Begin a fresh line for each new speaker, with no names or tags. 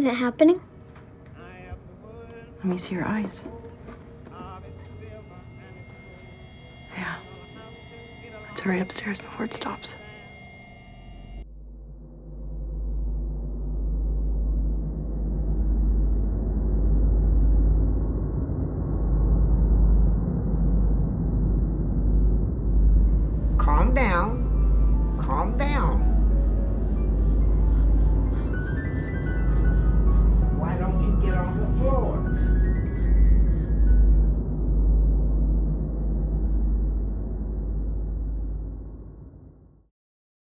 it happening?
Let me see your eyes. Yeah. Let's hurry upstairs before it stops.
Calm down. Calm down.